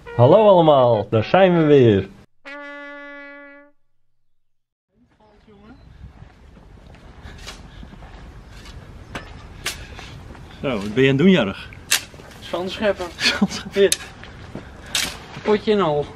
Hallo allemaal, daar zijn we weer. Zo, wat ben je aan het doen, Jarrig? Zand scheppen. Dit. Potje en al.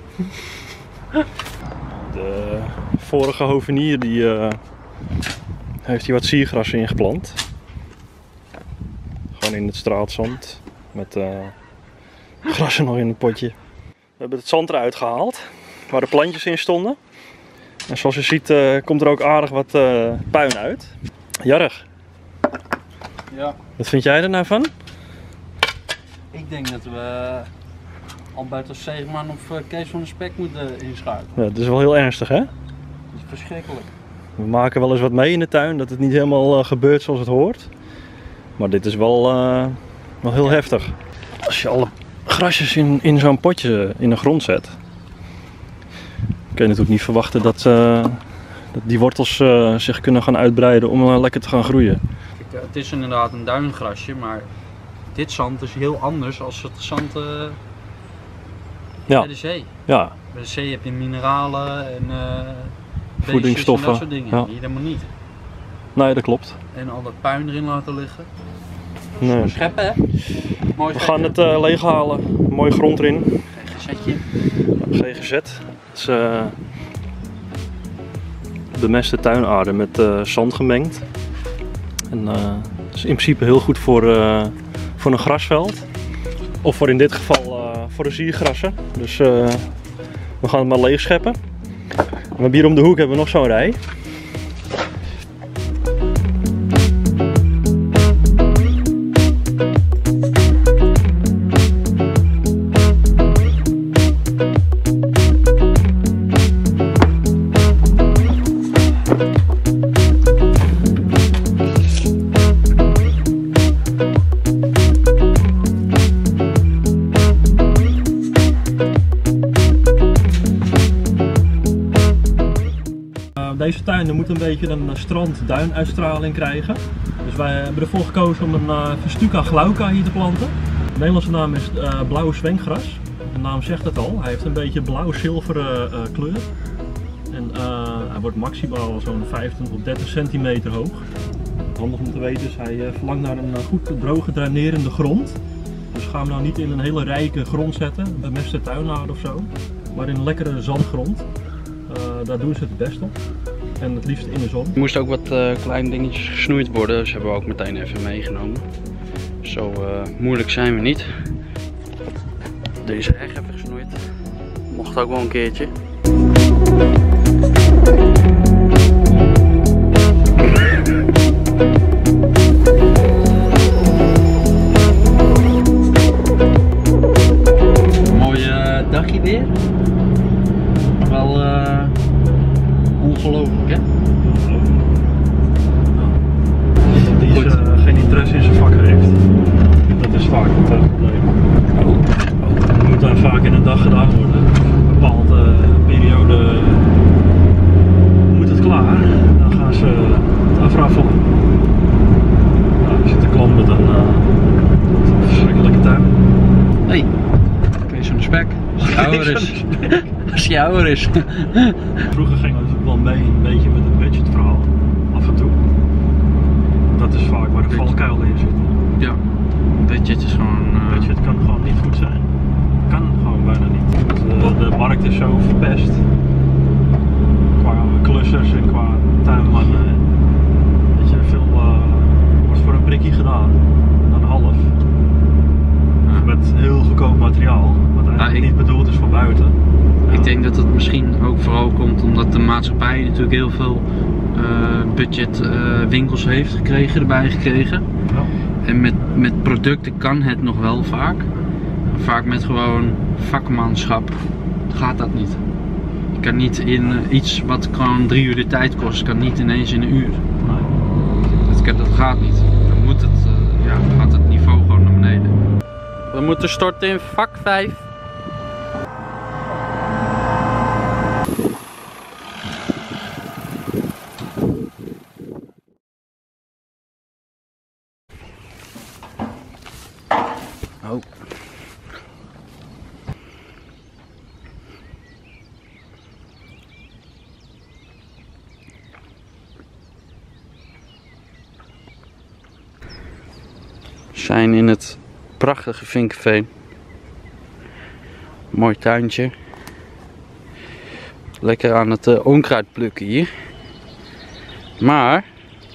De vorige hovenier die heeft hier wat siergrassen ingeplant. Gewoon in het straatzand. Met grassen nog in een potje. We hebben het zand eruit gehaald. Waar de plantjes in stonden. En zoals je ziet komt er ook aardig wat puin uit. Jarrig, Ja. wat vind jij er nou van? Ik denk dat we Albertus Seegman of Kees van der Spek moeten inschuiven. Ja, het is wel heel ernstig, hè? Dat is verschrikkelijk. We maken wel eens wat mee in de tuin, dat het niet helemaal gebeurt zoals het hoort. Maar dit is wel heel heftig. Als je alle grasjes in zo'n potje in de grond zet, kun je natuurlijk niet verwachten dat die wortels zich kunnen gaan uitbreiden om lekker te gaan groeien. Het is inderdaad een duingrasje, maar dit zand is heel anders dan het zand bij de zee. Ja. Bij de zee heb je mineralen en Voedingsstoffen. en dat soort dingen. Ja. Hier helemaal niet. Nee, dat klopt. En al dat puin erin laten liggen. Nee. Scheppen, hè? Mooi We gaan het leeghalen. Mooie grond erin. GGZ'tje. GGZ. Het is bemeste tuinaarde met zand gemengd. En het is in principe heel goed voor een grasveld. Of voor in dit geval voor de siergrassen. Dus we gaan het maar leeg scheppen. We hebben hier om de hoek hebben we nog zo'n rij. Deze tuin moet een beetje een strand-duinuitstraling krijgen. Dus wij hebben ervoor gekozen om een Festuca glauca hier te planten. De Nederlandse naam is blauwe zwenkgras. De naam zegt het al. Hij heeft een beetje blauw-zilveren kleur. En hij wordt maximaal zo'n 25 tot 30 centimeter hoog. Handig om te weten is, hij verlangt naar een goed droge drainerende grond. Dus gaan we nou niet in een hele rijke grond zetten, een bemeste tuinaarde of zo. Maar in een lekkere zandgrond. Daar doen ze het best op. En het liefst in de zon. Er moesten ook wat kleine dingetjes gesnoeid worden, dus hebben we ook meteen even meegenomen. Zo moeilijk zijn we niet. Deze heg even gesnoeid. Mocht ook wel een keertje. Mooi dagje weer. Wel ongelooflijk, hè? Die geen interesse in zijn vak heeft. Dat is vaak het probleem. Het moet dan vaak in een dag gedaan worden. Een bepaalde periode moet het klaar. Dan gaan ze het afraffelen. Nou, je zit te klant met een verschrikkelijke tuin. Hé, Kees van der Spek. Als je ouder is. Als je ouder is. Vroeger gingen we natuurlijk wel mee een beetje met het budgetverhaal. Af en toe. Dat is vaak waar de valkuil in zit. Ja, budget is gewoon... Budget kan gewoon niet goed zijn. Kan gewoon bijna niet. De markt is zo verpest. Qua klussers en qua tuinmannen. Weet je, veel wordt voor een prikkie gedaan. Dan half. Met heel goedkoop materiaal. Wat eigenlijk niet bedoeld is voor buiten. Ik denk dat het misschien ook vooral komt omdat de maatschappij natuurlijk heel veel budget winkels heeft gekregen, erbij gekregen. Ja. En met producten kan het nog wel vaak. Vaak met gewoon vakmanschap gaat dat niet. Je kan niet in iets wat gewoon 3 uur de tijd kost, kan niet ineens in een uur. Dat gaat niet. Dan moet het, gaat het niveau gewoon naar beneden. We moeten storten in vak 5. Oh. zijn in het prachtige Vinkeveen. Mooi tuintje. Lekker aan het onkruid plukken hier. Maar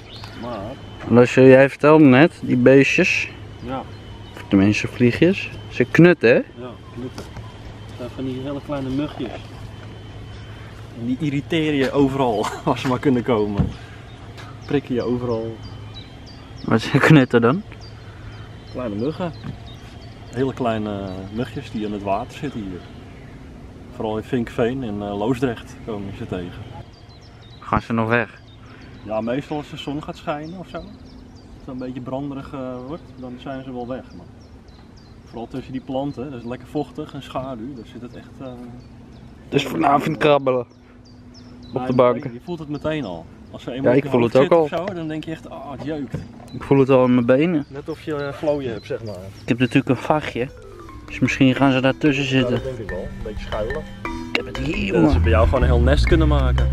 jij vertelde net, die beestjes, ja. of tenminste vliegjes, ze knutten hè? Ja, knutten. Dat zijn van die hele kleine mugjes. En die irriteren je overal, als ze maar kunnen komen. Prikken je overal. Wat zijn knutten dan? Kleine muggen. Hele kleine mugjes die in het water zitten hier. Vooral in Vinkeveen en Loosdrecht komen ze tegen. Gaan ze nog weg? Ja, meestal als de zon gaat schijnen of zo. Als het een beetje branderig wordt, dan zijn ze wel weg. Maar vooral tussen die planten, dat is lekker vochtig en schaduw, daar zit het echt... Dus vanavond krabbelen op de banken. Je voelt het meteen al. Als ze eenmaal ja, ik voel het ook al. zo, dan denk je echt, het jeukt. Ik voel het al in mijn benen. Net of je vlooien hebt, zeg maar. Ik heb natuurlijk een vachtje, dus misschien gaan ze daar tussen zitten. Ja, dat denk ik wel. Een beetje schuilen. Ik heb het hier, Ja, jongen. dat ze bij jou gewoon een heel nest kunnen maken.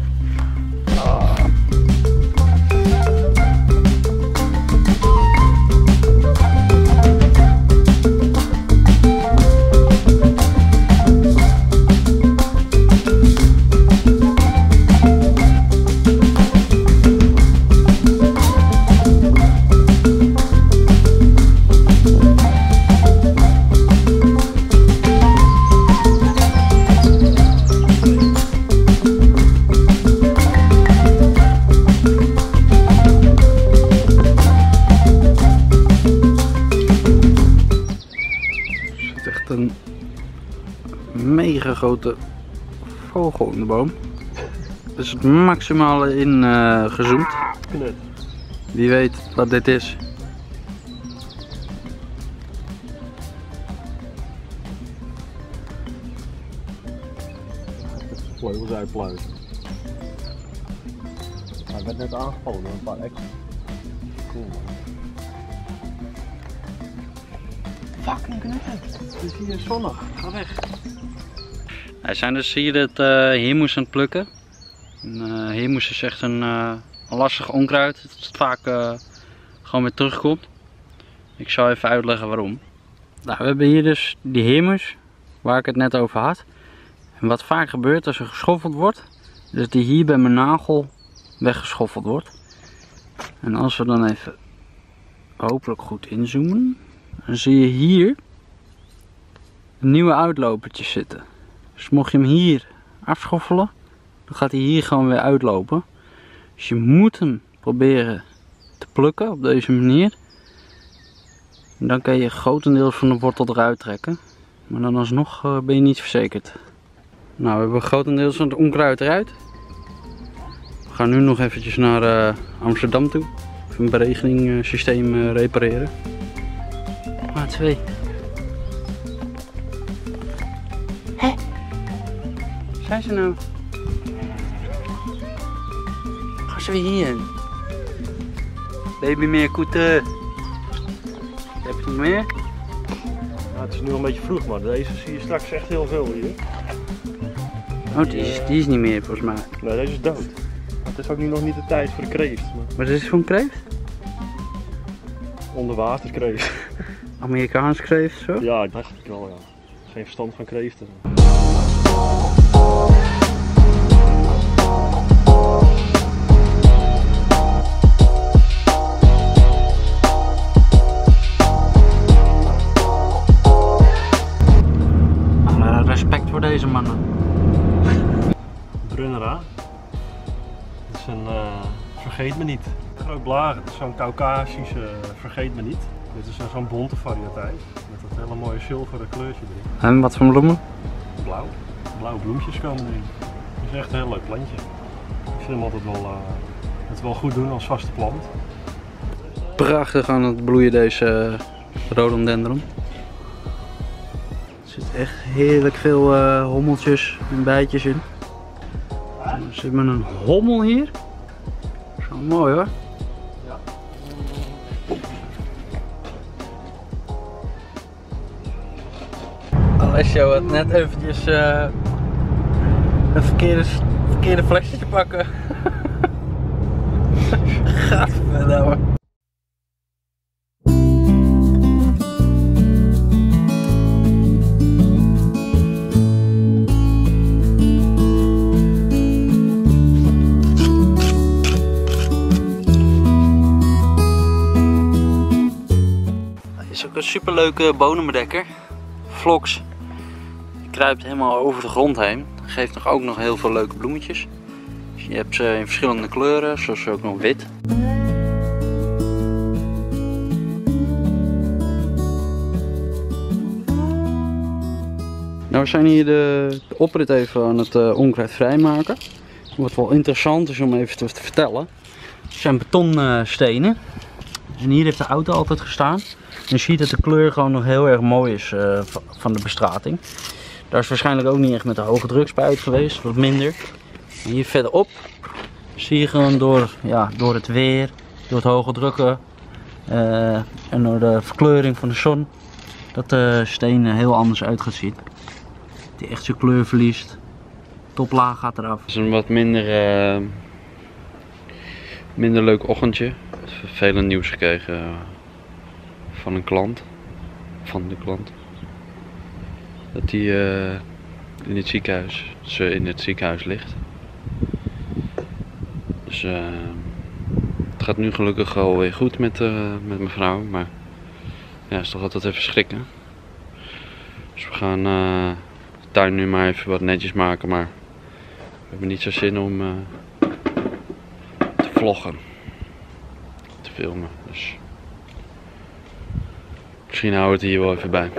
Een mega grote vogel in de boom. Er is het maximale in gezoomd. Knut. Wie weet wat dit is. Vleugels uitpluizen. Hij werd net aangevallen door een paar ekken. Cool man. Fucking knutten. Het is hier zonnig. Ga weg. Wij zijn dus hier het heermoes aan het plukken. Heermoes is echt een lastig onkruid. Dat vaak gewoon weer terugkomt. Ik zal even uitleggen waarom. Nou, we hebben hier dus die heermoes waar ik het net over had. En wat vaak gebeurt als er geschoffeld wordt, is dat die hier bij mijn nagel weggeschoffeld wordt. En als we dan even hopelijk goed inzoomen, dan zie je hier een nieuwe uitlopertje zitten. Dus mocht je hem hier afschoffelen, dan gaat hij hier gewoon weer uitlopen. Dus je moet hem proberen te plukken op deze manier. En dan kan je grotendeels van de wortel eruit trekken. Maar dan alsnog ben je niet verzekerd. Nou, we hebben grotendeels van het onkruid eruit. We gaan nu nog eventjes naar Amsterdam toe. Even een beregeningssysteem repareren. Maar 2. Hé? Zijn ze nou? Gaan ze weer hierheen? Baby meer koeten. Heb je nog meer? Ja, het is nu al een beetje vroeg, maar deze zie je straks echt heel veel hier. Oh, die is niet meer volgens mij. Nee, deze is dood. Het is ook nu nog niet de tijd voor de kreeft. Maar... Wat is dit voor een kreeft? Onderwaterkreeft. Amerikaans kreeft zo? Ja, dat dacht ik wel, ja. Geen verstand van kreeften. Respect voor deze mannen. Brunnera. Het is een vergeet me niet. Groot blaar, het is zo'n Caucasische vergeet me niet. Dit is zo'n bonte variëteit met dat hele mooie zilveren kleurtje erin. En wat voor bloemen? Blauw. Blauwe bloempjes komen erin. Het is echt een heel leuk plantje. Ik vind hem altijd wel goed doen als vaste plant. Prachtig aan het bloeien deze rhododendron. Er zit echt heerlijk veel hommeltjes en bijtjes in. Er zit maar een hommel hier. Zo mooi hoor. Ja. Alessio had net eventjes een verkeerde flesje te pakken. Gadverdamme. ook een superleuke bodembedekker. Vlox. Die kruipt helemaal over de grond heen. Geeft ook nog heel veel leuke bloemetjes. Dus je hebt ze in verschillende kleuren, zoals ook nog wit. Nou, we zijn hier de oprit even aan het onkruid vrijmaken. Wat wel interessant is om even te vertellen. Het zijn betonstenen. En hier heeft de auto altijd gestaan. En je ziet dat de kleur gewoon nog heel erg mooi is van de bestrating. Daar is waarschijnlijk ook niet echt met de hoge drukspuit geweest, wat minder. En hier verderop zie je gewoon door het weer, door het hoge drukken en door de verkleuring van de zon, dat de steen heel anders uit gaat zien. Die echt zijn kleur verliest. Toplaag gaat eraf. Het is een wat minder leuk ochtendje. Vervelend nieuws gekregen van een klant. Van de klant. Dat hij in het ziekenhuis ligt. Dus het gaat nu gelukkig alweer goed met mijn vrouw. Maar ja, het is toch altijd even schrikken. Dus we gaan de tuin nu maar even wat netjes maken. Maar we hebben niet zo zin om te vloggen. Te filmen. Dus misschien houden we het hier wel even bij.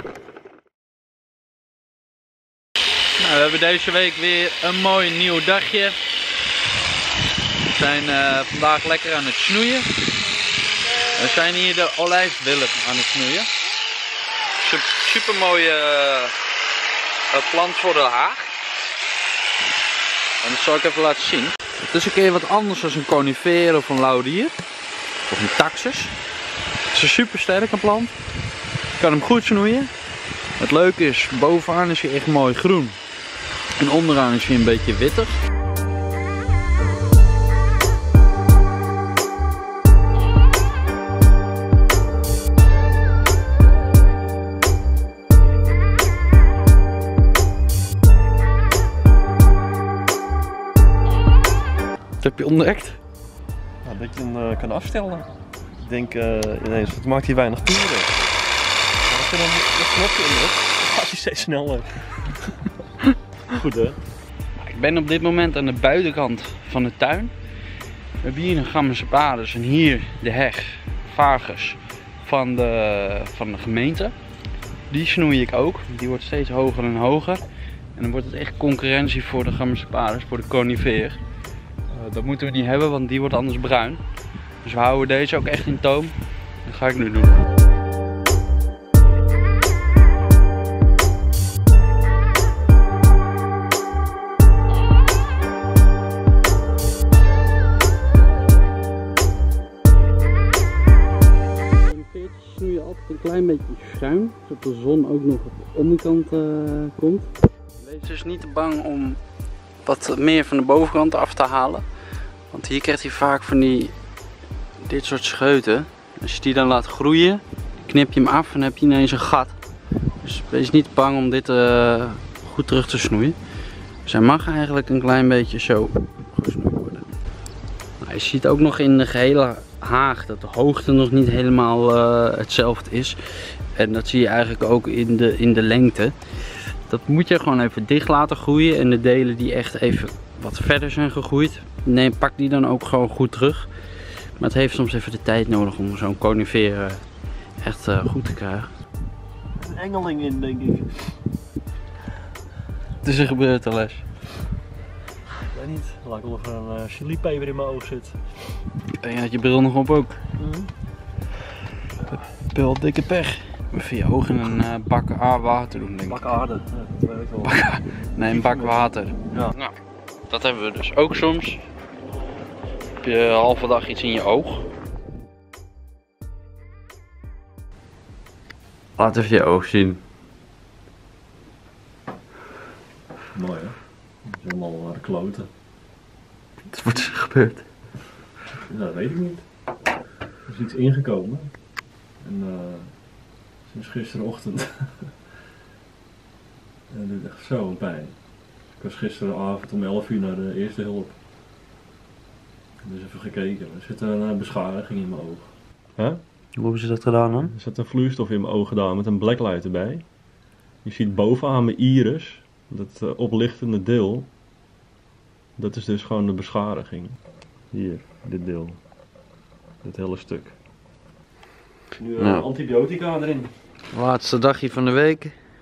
Nou, we hebben deze week weer een mooi nieuw dagje. We zijn vandaag lekker aan het snoeien. We zijn hier de olijfwilg aan het snoeien. Super mooie plant voor de haag. En dat zal ik even laten zien. Het is een keer wat anders dan een conifeer of een lauwdier. Of een taxus. Het is een super sterke plant. Je kan hem goed snoeien. Het leuke is, bovenaan is hij echt mooi groen. En onderaan is hij een beetje wittig. Wat heb je ontdekt? Nou, dat je hem kan afstellen. Ik denk ineens, het maakt hier weinig toeren. Maar als je dan dat knopje indrukt, gaat hij steeds sneller. Goed hè? Ik ben op dit moment aan de buitenkant van de tuin. We hebben hier een Gammensepadus en hier de heg, Vagus, van de gemeente. Die snoei ik ook. Die wordt steeds hoger en hoger. En dan wordt het echt concurrentie voor de Gammensepadus, voor de conifeer. Dat moeten we niet hebben, want die wordt anders bruin. Dus we houden deze ook echt in toom. Dat ga ik nu doen. Snoei je altijd een klein beetje schuin, zodat de zon ook nog op de onderkant komt. Wees dus niet te bang om wat meer van de bovenkant af te halen. Want hier krijgt hij vaak van dit soort scheuten. Als je die dan laat groeien, knip je hem af en heb je ineens een gat. Dus wees niet bang om dit goed terug te snoeien. Dus hij mag eigenlijk een klein beetje zo gesnoeid worden. Nou, je ziet ook nog in de gehele haag dat de hoogte nog niet helemaal hetzelfde is. En dat zie je eigenlijk ook in de lengte. Dat moet je gewoon even dicht laten groeien. En de delen die echt even wat verder zijn gegroeid, pak die dan ook gewoon goed terug. Maar het heeft soms even de tijd nodig om zo'n conifeer echt goed te krijgen. Een engeling in, denk ik. Het is er gebeurd, Les. Ik weet niet, het lijkt wel of er een chilipeper in mijn oog zit. En je had je bril nog op ook. Heb je wel dikke pech. Even je oog in een bak water doen, denk ik. Bak aarde, dat weet ik wel. Nee, een bak water. Ja. Nou, dat hebben we dus ook soms. Heb je een halve dag iets in je oog. Laat even je oog zien. Mooi hè? Het is allemaal kloten. Wat is er gebeurd? Ja, dat weet ik niet. Er is iets ingekomen. En sinds gisterochtend. En dat doet echt zo pijn. Ik was gisteravond om 11 uur naar de eerste hulp. Dus even gekeken. Er zit een beschadiging in mijn oog. Huh? Hoe hebben ze dat gedaan dan? Er zit een vloeistof in mijn ogen gedaan met een blacklight erbij. Je ziet bovenaan mijn iris, dat oplichtende deel. Dat is dus gewoon de beschadiging. Hier, dit deel. Dit hele stuk. Nu Nou. antibiotica erin. Laatste dagje van de week.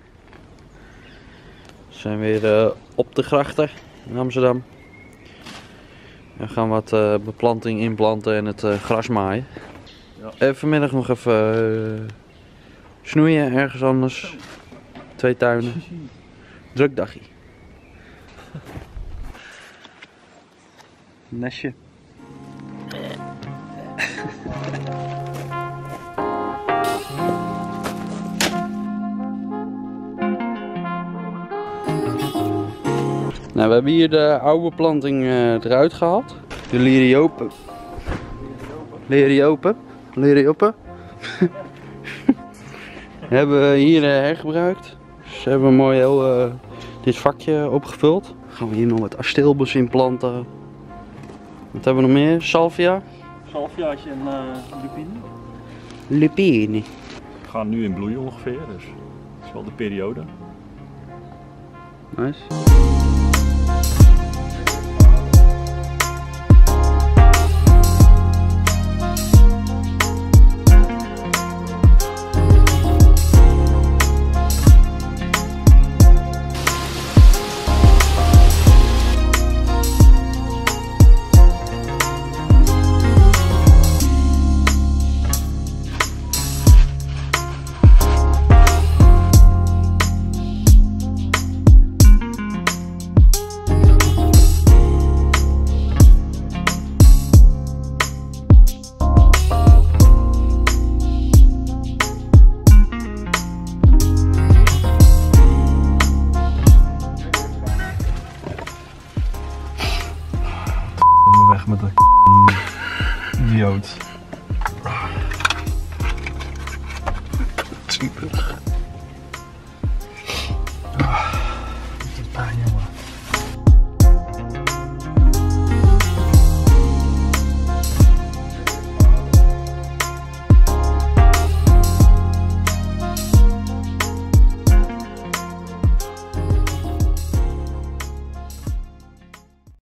We zijn weer op de grachten in Amsterdam. We gaan wat beplanting inplanten en het gras maaien. Ja. Vanmiddag nog even snoeien ergens anders. 2 tuinen. Druk dagje. Nestje. Nou, we hebben hier de oude planting eruit gehaald. De liriopen. Liriopen. Hebben we hier hergebruikt. Dus hebben we mooi heel dit vakje opgevuld. Dan gaan we hier nog wat asteelbos in planten. Wat hebben we nog meer? Salvia. Salviaatje en lupine. Lupine. We gaan nu in bloei ongeveer, dus dat is wel de periode. Nice. Weg met de idioot. Super.